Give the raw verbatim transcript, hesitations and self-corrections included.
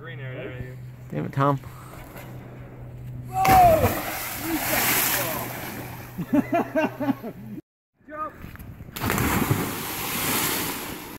green area right here. Damn it, Tom. Whoa!